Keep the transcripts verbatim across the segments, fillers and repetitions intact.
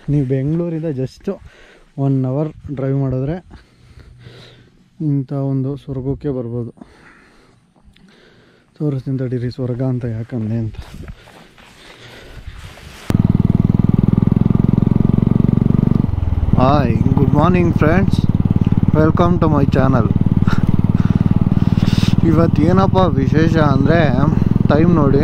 ನೀವು ಬೆಂಗಳೂರಿಂದ just one hour drive ಮಾಡಿದ್ರೆ ಇಂಥ ಒಂದು ಸ್ವರ್ಗಕ್ಕೆ ಬರ್ಬೋದು. ತೋರಿಸ್ತೀನಿ ತಡೀರಿ ಸ್ವರ್ಗ ಅಂತ ಯಾಕಂದೆ ಅಂತ. Hi, good morning friends, welcome to my channel. ಇವತ್ತು ಏನಪ್ಪ ವಿಶೇಷ ಅಂದರೆ ಟೈಮ್ ನೋಡಿ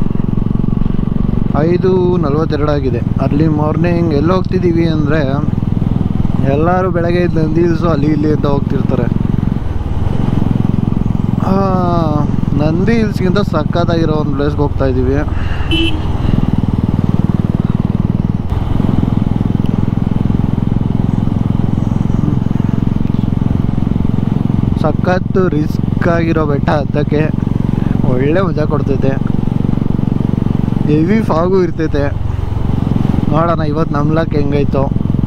ಐದು ನಲ್ವತ್ತೆರಡು ಆಗಿದೆ. ಅರ್ಲಿ ಮಾರ್ನಿಂಗ್ ಎಲ್ಲಿ ಹೋಗ್ತಿದ್ದೀವಿ ಅಂದರೆ ಎಲ್ಲರೂ ಬೆಳಗ್ಗೆ ಇದ್ದು ನಂದಿ ಹಿಲ್ಸು ಅಲ್ಲಿ ಇಲ್ಲಿ ಅಂತ ಹೋಗ್ತಿರ್ತಾರೆ. ನಂದಿ ಹಿಲ್ಸ್ಗಿಂತ ಸಕ್ಕತ್ತಾಗಿರೋ ಒಂದು ಪ್ಲೇಸ್ಗೆ ಹೋಗ್ತಾ ಇದ್ದೀವಿ. ಸಖತ್ತು ರಿಸ್ಕ್ ಆಗಿರೋ ಬೆಟ್ಟ ಹತ್ತಕ್ಕೆ ಒಳ್ಳೆ ಮಜಾ ಕೊಡ್ತೈತೆ. ಹೆವಿ ಫಾಗು ಇರ್ತೈತೆ. ನೋಡೋಣ ಇವತ್ತು ನಮ್ಮ ಲಕ್ ಹೆಂಗೈತೋ.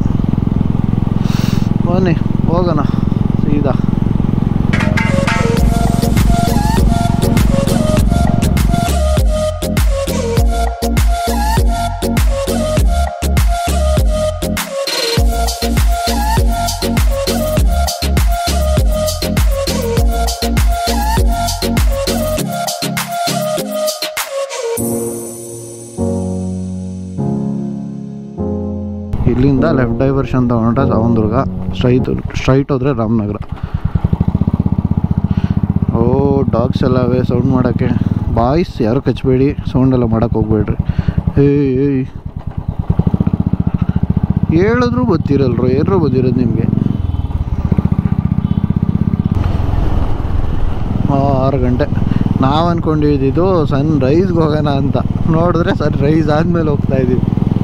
ಬನ್ನಿ ಹೋಗೋಣ ಸೀದಾ. ಇಲ್ಲಿಂದ ಲೆಫ್ಟ್ ಡೈವರ್ಷನ್ ತಗೊಂಡ್ರೆ ಸಾವಂದುರ್ಗ, ಸ್ಟ್ರೈಟ್ ಸ್ಟ್ರೈಟ್ ಹೋದರೆ ರಾಮನಗರ. ಓ ಡಾಗ್ಸ್ ಎಲ್ಲ ಅವೇ ಸೌಂಡ್ ಮಾಡೋಕ್ಕೆ. ಬಾಯ್ಸ್ ಯಾರು ಕಚ್ಚಬೇಡಿ, ಸೌಂಡೆಲ್ಲ ಮಾಡೋಕ್ಕೆ ಹೋಗ್ಬೇಡ್ರಿ. ಏಯ್ ಏಯ್ ಹೇಳಿದ್ರು ಗೊತ್ತಿರಲ್ರು, ಏನರೂ ಬಂದಿರೋದು ನಿಮಗೆ. ಆರು ಗಂಟೆ ನಾವು ಅಂದ್ಕೊಂಡಿದ್ದು ಸನ್ ರೈಸ್ಗೆ ಹೋಗೋಣ ಅಂತ. ನೋಡಿದ್ರೆ ಸನ್ ರೈಸ್ ಆದಮೇಲೆ ಹೋಗ್ತಾ ಇದ್ದೀವಿ.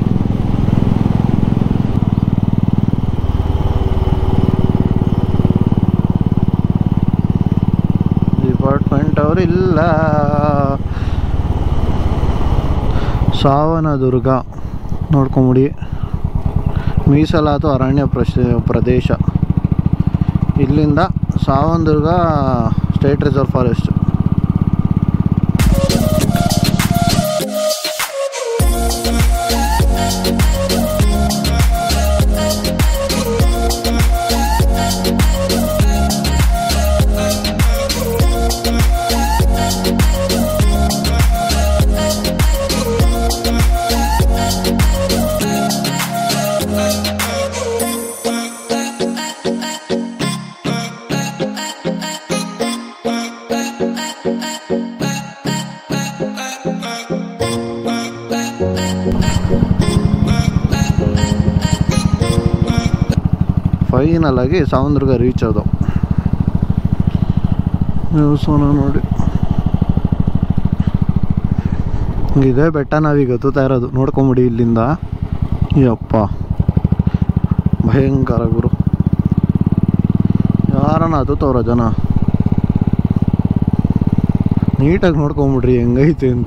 ಡಿಪಾರ್ಟ್ಮೆಂಟ್ ಅವರು ಇಲ್ಲ. ಸಾವನದುರ್ಗ ನೋಡ್ಕೊಂಬಿಡಿ, ಮೀಸಲಾತು ಅರಣ್ಯ ಪ್ರದೇಶ. ಇಲ್ಲಿಂದ Savandurga state reserve forest. Final ಆಗಿ ಸಾವಂದುರ್ಗ ರೀಚ್ ಆದವು. ದೇವಸ್ಥಾನ ನೋಡಿ, ಇದೇ ಬೆಟ್ಟ ನಾವೀಗ ಹತ್ತುತ್ತಾ ಇರೋದು. ನೋಡ್ಕೊಂಬಿಡಿ ಇಲ್ಲಿಂದ. ಯಪ್ಪ ಭಯಂಕರ ಗುರು. ಯಾರನ್ನ ಹತ್ತುತ್ತವ್ರ ಜನ. ನೀಟಾಗಿ ನೋಡ್ಕೊಂಬಿಡ್ರಿ ಹೆಂಗೈತೆ ಅಂತ.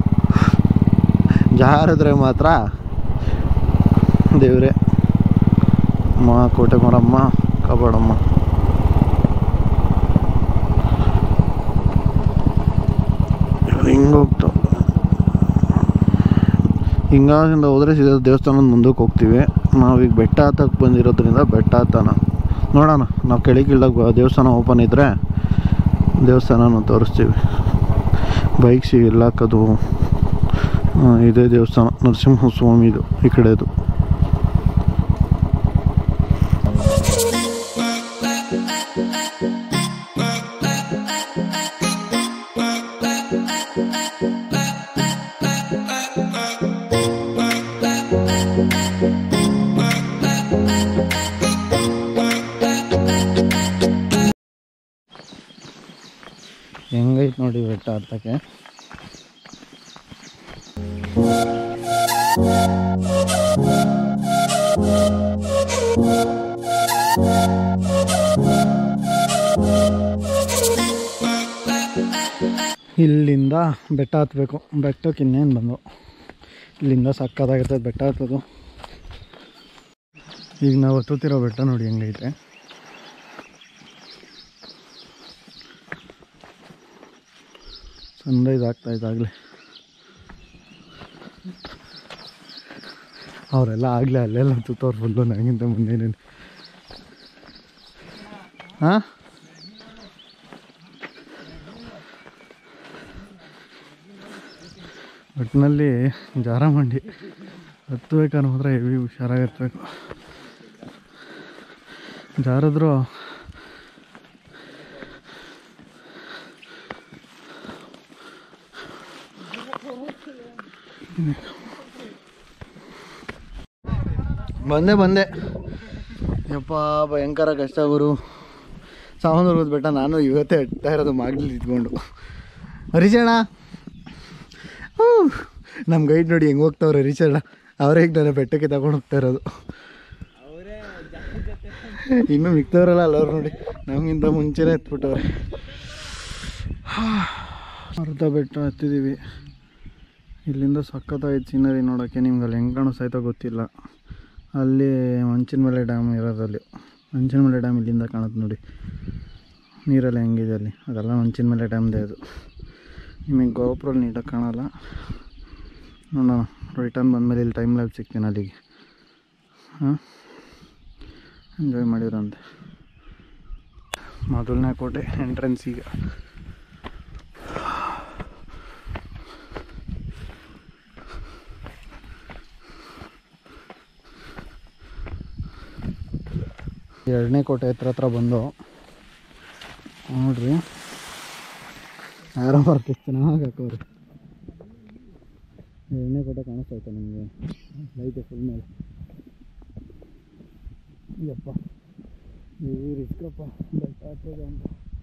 ಜಾರಿದ್ರೆ ಮಾತ್ರ ದೇವ್ರೆ. ಅಮ್ಮ ಕೋಟೆ ಮರಮ್ಮ ಕಬಾಡಮ್ಮ. ಹಿಂಗೆ ಹೋಗ್ತಾವ. ಹಿಂಗಾಗಿಂದ ಹೋದರೆ ಸೀದಾ ದೇವಸ್ಥಾನದ ಮುಂದಕ್ಕೆ ಹೋಗ್ತೀವಿ. ನಾವೀಗ ಬೆಟ್ಟ ಹತ್ತಕ್ಕೆ ಬಂದಿರೋದ್ರಿಂದ ಬೆಟ್ಟ ಹತ್ತನ ನೋಡೋಣ. ನಾವು ಕೆಳಗಿಳ್ದಾಗ ದೇವಸ್ಥಾನ ಓಪನ್ ಇದ್ದರೆ ದೇವಸ್ಥಾನನ ತೋರಿಸ್ತೀವಿ. ಬೈಕ್ ಸಿಗಿಲ್ಲ ಹಾಕೋದು. ಇದೇ ದೇವಸ್ಥಾನ ನರಸಿಂಹ ಸ್ವಾಮಿದು ಈ ಕಡೆದು. ಹೆಂಗೈತೆ ನೋಡಿ ಬೆಟ್ಟ ಹತ್ತಕ್ಕೆ. ಇಲ್ಲಿಂದ ಬೆಟ್ಟ ಹತ್ತಬೇಕು. ಬೆಟ್ಟಕ್ಕೆ ಇನ್ನೇನು ಬಂದು ಇಲ್ಲಿಂದ ಸಕ್ಕತ್ತಾಗಿರ್ತದೆ ಬೆಟ್ಟ ಹತ್ತೋದು. ಈಗ ನಾವು ಹತ್ತುತ್ತಿರೋ ಬೆಟ್ಟ ನೋಡಿ ಹೆಂಗೈತೆ. ಸನ್ರೈಸ್ ಆಗ್ತಾಯಿದ್ದಾಗಲೇ ಅವರೆಲ್ಲ ಆಗಲೇ ಅಲ್ಲೆಲ್ಲ ತುತ್ತವ್ರು ಫುಲ್ಲು ನನಗಿಂತ ಮುಂದೇನೇನು. ಹಾಂ ಒಟ್ಟಿನಲ್ಲಿ ಜಾರಮಂಡಿ ಹತ್ಬೇಕಂದ್ರೆ ಮಾತ್ರ ಹೆವಿ ಹುಷಾರಾಗಿರ್ಬೇಕು. ಜಾರಿದ್ರು ಬಂದೆ ಬಂದೆ ಯಪ್ಪ ಭಯಂಕರ ಕಷ್ಟ ಗುರು. ಸಾವಂದುರ್ಗದ ಬೆಟ್ಟ ನಾನು ಇವತ್ತೇ ಹಟ್ತಾ ಇರೋದು ಮಾಗ್ಲಿ ಇದ್ಕೊಂಡು. ಹರಿಚಣ್ಣ ಹ್ಞೂ ನಮ್ಮ ಗೈಡ್ ನೋಡಿ ಹೆಂಗೆ ಹೋಗ್ತಾವ್ರೆ ಹರಿಚಣ್ಣ. ಅವರೇ ಈಗ ನನ್ನ ಬೆಟ್ಟಕ್ಕೆ ತಗೊಂಡು ಹೋಗ್ತಾ ಇರೋದು. ಇನ್ನೂ ಮಿಕ್ತವ್ರಲ್ಲ ಅಲ್ಲವ್ರು ನೋಡಿ ನಮಗಿಂತ ಮುಂಚೆನೇ ಎತ್ಬಿಟ್ಟವ್ರೆ. ಅರ್ಧ ಬೆಟ್ಟ ಹತ್ತಿದ್ದೀವಿ. ಇಲ್ಲಿಂದ ಸಖತ್ತಾಗಿತ್ತು ಸೀನರಿ ನೋಡೋಕ್ಕೆ. ನಿಮ್ಗೆ ಅಲ್ಲಿ ಹೆಂಗೆ ಕಾಣಿಸ್ತಾಯ್ತೋ ಗೊತ್ತಿಲ್ಲ. ಅಲ್ಲಿ ಮಂಚನಮಲೆ ಡ್ಯಾಮ್ ಇರೋದಲ್ಲಿ. ಮಂಚನಮಲೆ ಡ್ಯಾಮ್ ಇಲ್ಲಿಂದ ಕಾಣುತ್ತೆ ನೋಡಿ, ನೀರೆಲ್ಲ ಹೆಂಗಿದೆ ಅಲ್ಲಿ. ಅದೆಲ್ಲ ಮಂಚನಮಲೆ ಡ್ಯಾಮ್ದೇ ಅದು. ನಿಮಗೆ ಗೋಪುರಲ್ಲಿ ನೀಟಾಗಿ ಕಾಣಲ್ಲ. ನೋಡೋಣ ರಿಟರ್ನ್ ಬಂದಮೇಲೆ ಇಲ್ಲಿ ಟೈಮ್ ಲ್ಯಾಬ್ ಸಿಗ್ತೀನಿ ಅಲ್ಲಿಗೆ. ಹಾಂ ಎಂಜಾಯ್ ಮಾಡಿದ್ರಂತೆ. ಮೊದಲನೇ ಕೋಟೆ ಎಂಟ್ರೆನ್ಸ್ ಈಗ. ಎರಡನೇ ಕೋಟೆ ಹತ್ರ ಹತ್ರ ಬಂದು ನೋಡ್ರಿ, ಯಾರೋ ಬರ್ತಿತ್ತು ಚೆನ್ನಾಗಿ ಹಾಕೋರು. ಎರಡನೇ ಕೋಟೆ ಕಾಣಿಸ್ತೈತೆ ನಿಮಗೆ, ಲೈಟ್ ಫುಲ್ ಮೇಲೆ. ಇದಪ್ಪ ಈ ರಿಸ್ಕಪ್ಪ ಬೆಟ್ಟ ಹತ್ತೋದು ಅಂತ.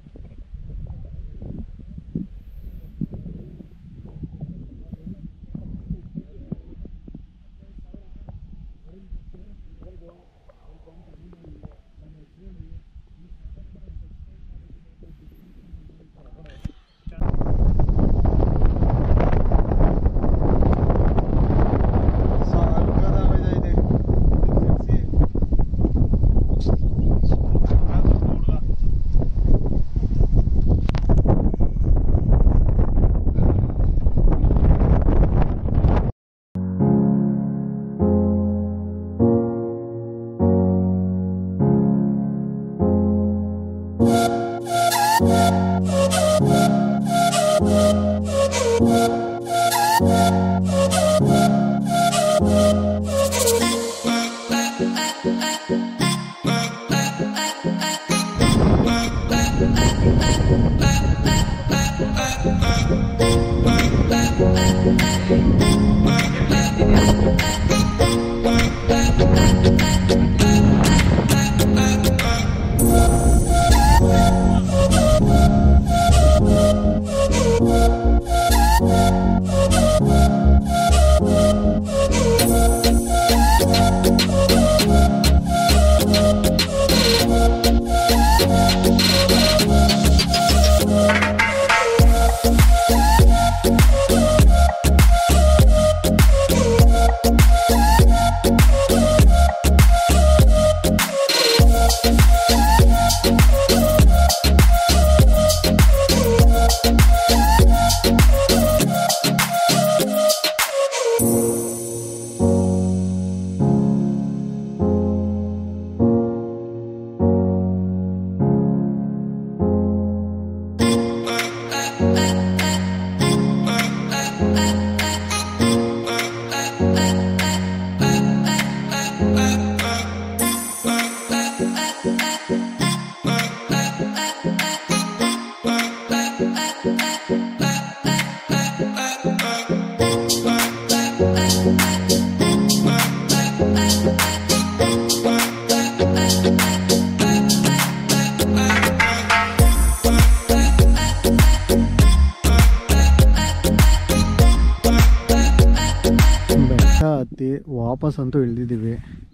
ವಾಪಸ್ ಅಂತೂ ಇಳಿದಿದ್ದೀವಿ.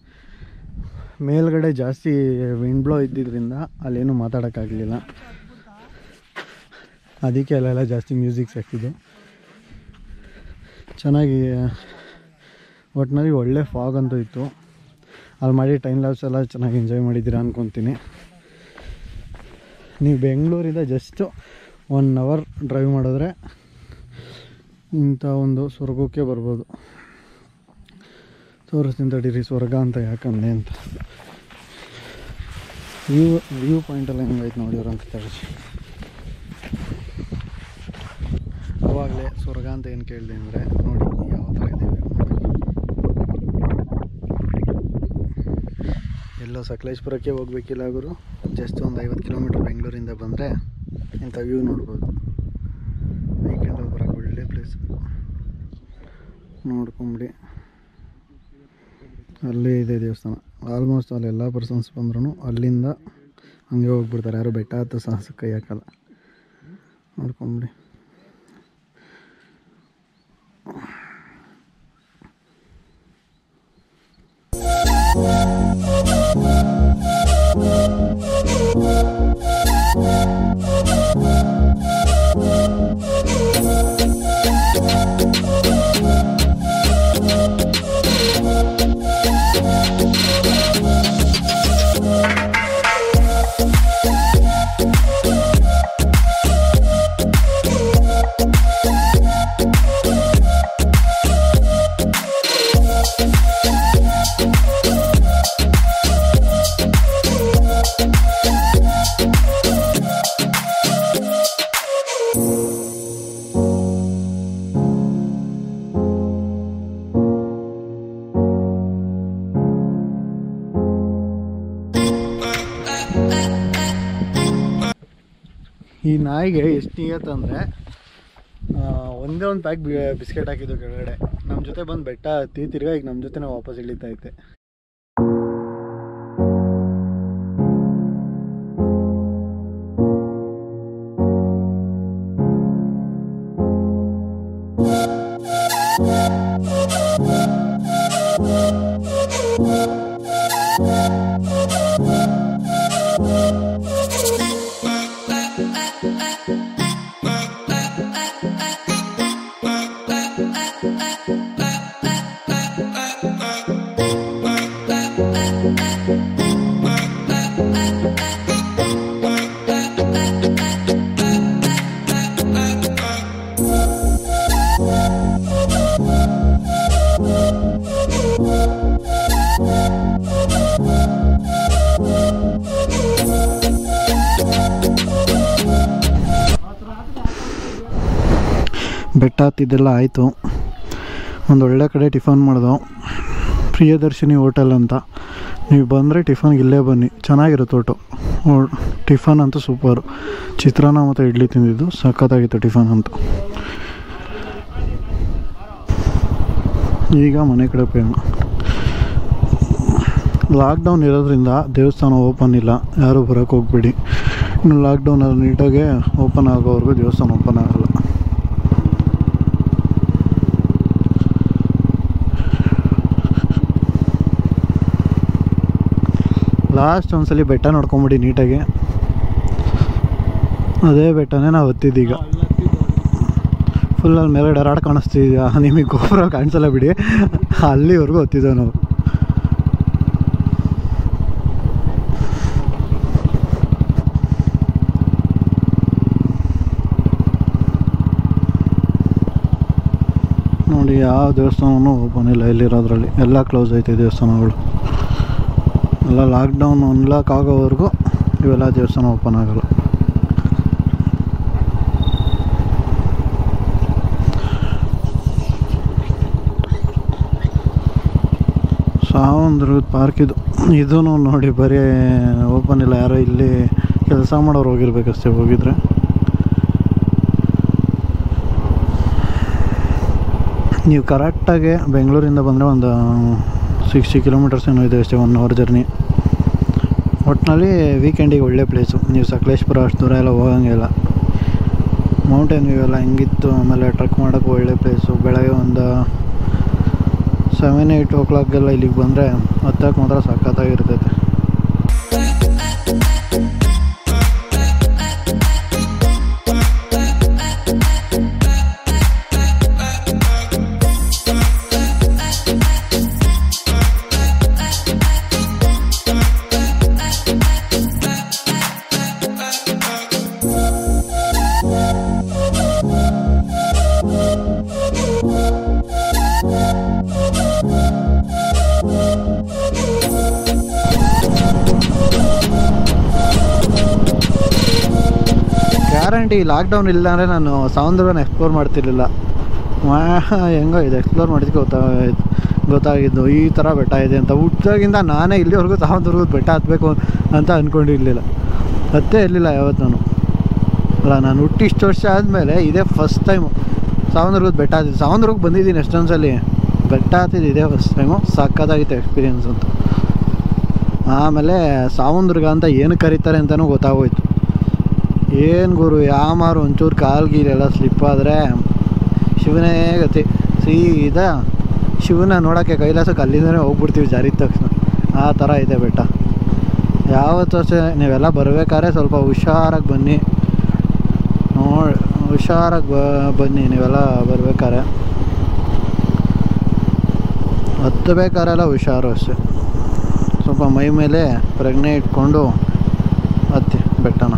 ಮೇಲ್ಗಡೆ ಜಾಸ್ತಿ ವಿಂಡ್ ಬ್ಲೋ ಇದ್ದಿದ್ದರಿಂದ ಅಲ್ಲೇನು ಮಾತಾಡೋಕ್ಕಾಗಲಿಲ್ಲ. ಅದಕ್ಕೆ ಅಲ್ಲೆಲ್ಲ ಜಾಸ್ತಿ ಮ್ಯೂಸಿಕ್ಸ್ ಹಾಕಿದ್ದು. ಚೆನ್ನಾಗಿ ಒಟ್ಟಿನಲ್ಲಿ ಒಳ್ಳೆ ಫಾಗ್ ಅಂತೂ ಇತ್ತು. ಅಲ್ಲಿ ಮಾಡಿ ಟೈಮ್ ಲ್ಯಾಬ್ಸ್ ಎಲ್ಲ ಚೆನ್ನಾಗಿ ಎಂಜಾಯ್ ಮಾಡಿದ್ದೀರಾ ಅಂದ್ಕೊತೀನಿ. ನೀವು ಬೆಂಗಳೂರಿಂದ ಜಸ್ಟ್ ಒನ್ ಅವರ್ ಡ್ರೈವ್ ಮಾಡಿದ್ರೆ ಇಂಥ ಒಂದು ಸ್ವರ್ಗಕ್ಕೆ ಬರ್ಬೋದು. ತೋರಿಸ್ತೀನಿ ತಡೀರಿ ಸ್ವರ್ಗ ಅಂತ ಯಾಕಂದೆ ಅಂತ. ವ್ಯೂ ವ್ಯೂ ಪಾಯಿಂಟೆಲ್ಲ ಹೆಂಗೈತೆ ನೋಡಿವ್ರು ಅಂತ ತಳಿಸಿ. ಅವಾಗಲೇ ಸ್ವರ್ಗ ಅಂತ ಏನು ಕೇಳಿದೆ ಅಂದರೆ ನೋಡಿ ಯಾವ ಥರ ಇದೆ. ಎಲ್ಲೋ ಸಕಲೇಶ್ಪುರಕ್ಕೆ ಹೋಗ್ಬೇಕಿಲ್ಲ ಗುರು, ಜಸ್ಟ್ ಒಂದು ಐವತ್ತು ಕಿಲೋಮೀಟ್ರ್ ಬೆಂಗಳೂರಿಂದ ಬಂದರೆ ಇಂಥ ವ್ಯೂ ನೋಡ್ಬೋದು. ವೀಕೆಂಡ್ ಬರೋಕ್ಕೆ ಒಳ್ಳೆ ಪ್ಲೇಸ್ ನೋಡ್ಕೊಂಬಿಡಿ. ಅಲ್ಲೇ ಇದೆ ದೇವಸ್ಥಾನ. ಆಲ್ಮೋಸ್ಟ್ ಅಲ್ಲಿ ಎಲ್ಲ ಪರ್ಸನ್ಸ್ ಬಂದ್ರೂ ಅಲ್ಲಿಂದ ಹಂಗೆ ಹೋಗ್ಬಿಡ್ತಾರೆ, ಯಾರು ಬೆಟ್ಟ ಹತ್ತೋ ಸಾಹಸಕ್ಕೆ ಕೈ ಹಾಕಲ್ಲ. ನೋಡ್ಕೊಂಬಿಡಿ. ಈ ನಾಯಿಗೆ ಎಷ್ಟು ನಿಯತ್ತಂದರೆ ಒಂದೇ ಒಂದು ಪ್ಯಾಕ್ ಬಿಸ್ಕೆಟ್ ಹಾಕಿದ್ದು ಕೆಳಗಡೆ. ನಮ್ಮ ಜೊತೆ ಬಂದು ಬೆಟ್ಟ ಹತ್ತಿ ತಿರ್ಗಾ ಈಗ ನಮ್ಮ ಜೊತೆ ವಾಪಸ್ ಇಳಿತೈತೆ. ಬೆಟ್ಟ ಹತ್ತಿದ್ದೆಲ್ಲ ಆಯಿತು. ಒಂದು ಒಳ್ಳೆ ಕಡೆ ಟಿಫನ್ ಮಾಡಿದೋ, ಪ್ರಿಯದರ್ಶಿನಿ ಹೋಟೆಲ್ ಅಂತ. ನೀವು ಬಂದರೆ ಟಿಫನ್ಗೆ ಇಲ್ಲೇ ಬನ್ನಿ, ಚೆನ್ನಾಗಿರುತ್ತೆ ಊಟ. ಟಿಫನ್ ಅಂತೂ ಸೂಪರು. ಚಿತ್ರಾನ್ನ ಮತ್ತು ಇಡ್ಲಿ ತಿಂದಿದ್ದು ಸಖತ್ತಾಗಿತ್ತು ಟಿಫನ್ ಅಂತೂ. ಈಗ ಮನೆ ಕಡೆ ಪೇನು. ಲಾಕ್ಡೌನ್ ಇರೋದ್ರಿಂದ ದೇವಸ್ಥಾನ ಓಪನ್ ಇಲ್ಲ, ಯಾರೂ ಬರೋಕ್ಕೆ ಹೋಗ್ಬೇಡಿ. ಇನ್ನು ಲಾಕ್ಡೌನಲ್ಲಿ ನೀಟಾಗೆ ಓಪನ್ ಆಗೋವರೆಗೂ ದೇವಸ್ಥಾನ ಓಪನ್ ಆಗೋಲ್ಲ. ಲಾಸ್ಟ್ ಒಂದ್ಸಲಿ ಬೆಟ್ಟ ನೋಡ್ಕೊಂಬಿಡಿ ನೀಟಾಗಿ. ಅದೇ ಬೆಟ್ಟನೇ ನಾವು ಹತ್ತಿದ್ದೀಗ. ಫುಲ್ ಅಲ್ಲಿ ಮೇಲೆ ಡರಾಡ್ ಕಾಣಿಸ್ತಿದ್ಯಾ ನಿಮಗೆ? ಗೋಪುರ ಕಾಣಿಸಲ್ಲ ಬಿಡಿ, ಅಲ್ಲಿವರೆಗೂ ಹತ್ತಿದ್ದೇವೆ ನಾವು. ನೋಡಿ ಯಾವ ದೇವಸ್ಥಾನವೂ ಓಪನ್ ಇಲ್ಲ ಇಲ್ಲಿರೋದ್ರಲ್ಲಿ, ಎಲ್ಲ ಕ್ಲೋಸ್ ಐತೆ ದೇವಸ್ಥಾನಗಳು. ಎಲ್ಲ ಲಾಕ್ಡೌನ್ ಅನ್ಲಾಕ್ ಆಗೋವರೆಗೂ ಇವೆಲ್ಲ ದೇವಸ್ಥಾನ ಓಪನ್ ಆಗೋಲ್ಲ. ಸಾವಂದ್ರದ ಪಾರ್ಕ್ ಇದು. ಇದೂ ನೋಡಿ ಬರೀ ಓಪನ್ ಇಲ್ಲ, ಯಾರೋ ಇಲ್ಲಿ ಕೆಲಸ ಮಾಡೋರು ಹೋಗಿರ್ಬೇಕಷ್ಟೇ. ಹೋಗಿದ್ರೆ ನೀವು ಕರೆಕ್ಟಾಗಿ ಬೆಂಗಳೂರಿಂದ ಬಂದರೆ ಒಂದು ಸಿಕ್ಸ್ಟಿ ಕಿಲೋಮೀಟರ್ಸ್ ಏನೋ ಇದೆ ಅಷ್ಟೇ, ಒನ್ ಅವರ್ ಜರ್ನಿ. ಒಟ್ಟಿನಲ್ಲಿ ವೀಕೆಂಡಿಗೆ ಒಳ್ಳೆ ಪ್ಲೇಸು. ನೀವು ಸಕಲೇಶ್ಪುರ ಅಷ್ಟು ದೂರ ಎಲ್ಲ ಹೋಗೋಂಗಿಲ್ಲ. ಮೌಂಟೇನ್ ವ್ಯೂ ಎಲ್ಲ ಹೆಂಗಿತ್ತು. ಆಮೇಲೆ ಟ್ರೆಕ್ ಮಾಡೋಕ್ಕೆ ಒಳ್ಳೆ ಪ್ಲೇಸು. ಬೆಳಗ್ಗೆ ಒಂದು ಸೆವೆನ್ ಏಯ್ಟ್ ಓ ಕ್ಲಾಕ್ಗೆಲ್ಲ ಇಲ್ಲಿಗೆ ಬಂದರೆ ಹತ್ತಕ್ಕೆ ಮಾತ್ರ ಸಖತ್ತಾಗಿರ್ತೈತೆ. ಗ್ಯಾರಂಟಿ ಲಾಕ್ಡೌನ್ ಇಲ್ಲ ಅಂದರೆ ನಾನು ಸಾವಂದ್ರಗನ ಎಕ್ಸ್ಪ್ಲೋರ್ ಮಾಡ್ತಿರ್ಲಿಲ್ಲ. ಹೆಂಗೋ ಇದು ಎಕ್ಸ್ಪ್ಲೋರ್ ಮಾಡಿದ್ದಕ್ಕೆ ಗೊತ್ತಾಗಿದ್ದು ಗೊತ್ತಾಗಿದ್ದು ಈ ಥರ ಬೆಟ್ಟ ಇದೆ ಅಂತ. ಹುಟ್ಟಾಗಿಂದ ನಾನೇ ಇಲ್ಲಿವರೆಗೂ ಸಾವಂದ್ರಗದ ಬೆಟ್ಟ ಹತ್ತಬೇಕು ಅಂತ ಅಂದ್ಕೊಂಡಿರಲಿಲ್ಲ, ಹತ್ತೇ ಇರಲಿಲ್ಲ ಯಾವತ್ತು ನಾನು. ಅಲ್ಲ, ನಾನು ಹುಟ್ಟಿ ಇಷ್ಟು ವರ್ಷ ಆದಮೇಲೆ ಇದೇ ಫಸ್ಟ್ ಟೈಮು ಸಾವಂದ್ರಗದ ಬೆಟ್ಟ ಹತ್ತಿದ್ದು. ಸಾವಂದ್ರಗಕ್ಕೆ ಬಂದಿದ್ದೀನಿ ಎಷ್ಟೊಂದ್ಸಲಿ, ಬೆಟ್ಟ ಹತ್ತಿದ್ದು ಇದೇ ಫಸ್ಟ್ ಟೈಮು. ಸಕ್ಕತ್ತಾಗಿತ್ತು ಎಕ್ಸ್ಪೀರಿಯನ್ಸ್ ಅಂತ. ಆಮೇಲೆ ಸಾವಂದ್ರಗ ಅಂತ ಏನು ಕರೀತಾರೆ ಅಂತಲೂ ಗೊತ್ತಾಗೋಯ್ತು. ಏನು ಗುರು, ಯಾಮಾರು ಒಂಚೂರು ಕಾಲು ಗೀಲೆಲ್ಲ ಸ್ಲಿಪ್ ಆದರೆ ಶಿವನೇ ಗತಿ. ಸೀದಾ ಶಿವನ ನೋಡೋಕ್ಕೆ ಕೈಲಾಸಕ್ಕೆ ಅಲ್ಲಿಂದನೇ ಹೋಗ್ಬಿಡ್ತೀವಿ ಜಾರಿದ ತಕ್ಷಣ. ಆ ಥರ ಇದೆ ಬೆಟ್ಟ. ಯಾವತ್ತೂ ಅಷ್ಟೇ ನೀವೆಲ್ಲ ಬರಬೇಕಾದ್ರೆ ಸ್ವಲ್ಪ ಹುಷಾರಾಗಿ ಬನ್ನಿ, ನೋಡಿ ಹುಷಾರಾಗಿ ಬ ಬನ್ನಿ ನೀವೆಲ್ಲ ಬರ್ಬೇಕಾದ್ರೆ. ಹತ್ತಬೇಕಾರೆಲ್ಲ ಹುಷಾರು ಅಷ್ಟೆ, ಸ್ವಲ್ಪ ಮೈ ಮೇಲೆ ಪ್ರಜ್ಞೆ ಇಟ್ಕೊಂಡು ಹತ್ತಿ ಬೆಟ್ಟನ.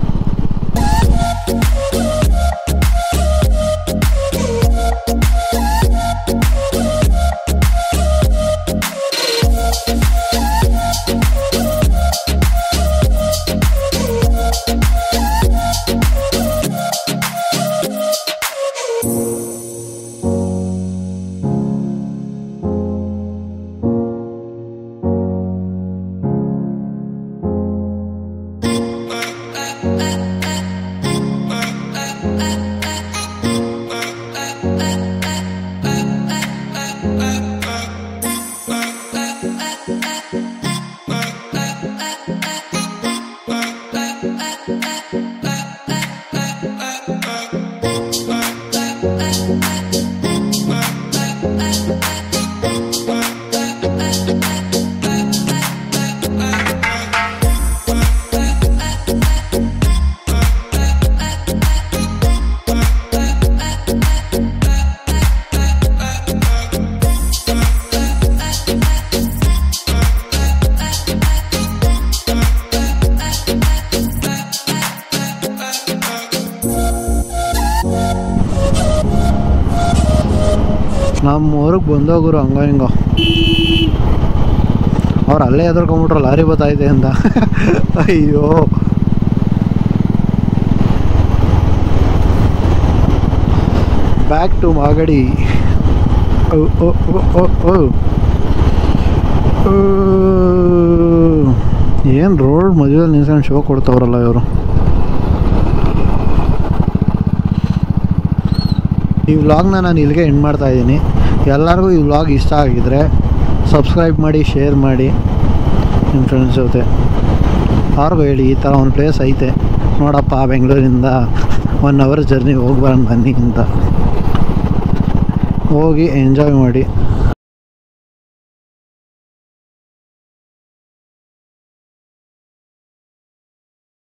ನಮ್ಮ ಊರಿಗೆ ಬಂದೋಗರು ಹಂಗ ಹಿಂಗೋ ಅವ್ರು ಅಲ್ಲೇ ಎದ್ರಕೊಂಬಿಟ್ರು ಲಾರಿ ಬತ್ತೈತೆ ಅಂತ. ಅಯ್ಯೋ, ಬ್ಯಾಕ್ ಟು ಮಾಗಡಿ. ಏನು ರೋಡ್ ಮದುವೆಯಲ್ಲಿ ನಿಲ್ಸ್ಕೊಂಡು ಶೋ ಕೊಡ್ತವ್ರಲ್ಲ ಇವರು. ಈ ವ್ಲಾಗ್ನ ನಾನು ಇಲ್ಲಿಗೆ ಎಂಡ್ ಮಾಡ್ತಾಯಿದ್ದೀನಿ. ಎಲ್ಲರಿಗೂ ಈ ವ್ಲಾಗ್ ಇಷ್ಟ ಆಗಿದ್ರೆ ಸಬ್ಸ್ಕ್ರೈಬ್ ಮಾಡಿ, ಶೇರ್ ಮಾಡಿ ನಿಮ್ಮ ಫ್ರೆಂಡ್ಸ್ ಜೊತೆ. ಅವ್ರಿಗೂ ಹೇಳಿ ಈ ಥರ ಒಂದು ಪ್ಲೇಸ್ ಐತೆ ನೋಡಪ್ಪ, ಬೆಂಗಳೂರಿಂದ ಒನ್ ಅವರ್ ಜರ್ನಿ ಹೋಗಿ ಬರೋಣ ಬನ್ನಿ ಅಂತ. ಹೋಗಿ ಎಂಜಾಯ್ ಮಾಡಿ.